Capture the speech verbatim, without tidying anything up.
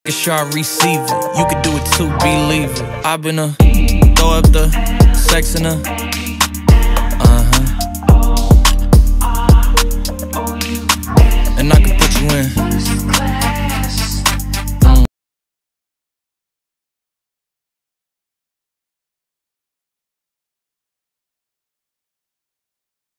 making sure I receive it. You could do it too, believe it. I've been a throw up the sex in a